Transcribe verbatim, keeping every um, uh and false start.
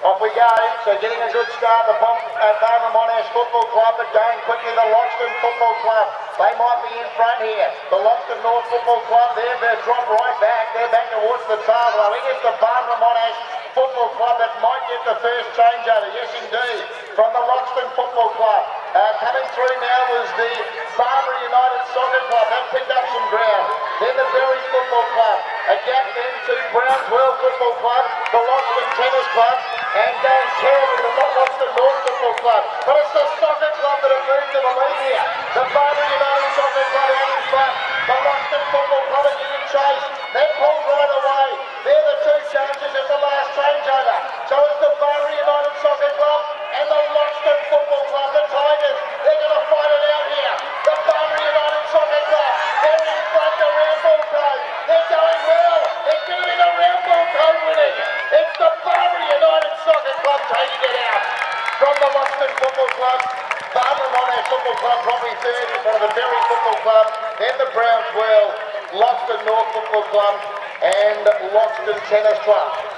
Off we go. So getting a good start, the bomb at Barnum Monash Football Club, but going quickly, the Loxton Football Club. They might be in front here. The Loxton North Football Club, they're, they're dropped right back. They're back towards the tail. I think it's the Barnum Monash Football Club that might get the first changeover. Yes, indeed. From the Loxton Football Club. Uh, coming through now was the Barber United Soccer Club. That picked up some ground. Then the Berry Football Club. A gap then to Brownswell Football Club, the Loxton Tennis Club, and going terribly the Loxton North Football Club. But it's the soccer club that have moved to the lead here. The Barber United Soccer Club out in front. The Loxton Football Club are giving chase. They're pulled right away. They're the two changes at the last changeover. So it's the Barber United Soccer Club and the Loxton Football Club, the Tigers. They're going to fight it out here. The Barber United Soccer Club, they're in front of Round Ball Code. They're going well. It's going to be the Round Ball Code winning. It's the Barber United Soccer Club taking it out from the Loxton Football Club. Barber Monash Football Club probably third in front of the Berry Football Club, then the Brownswell, Loxton North Football Club and Loxton Tennis Club.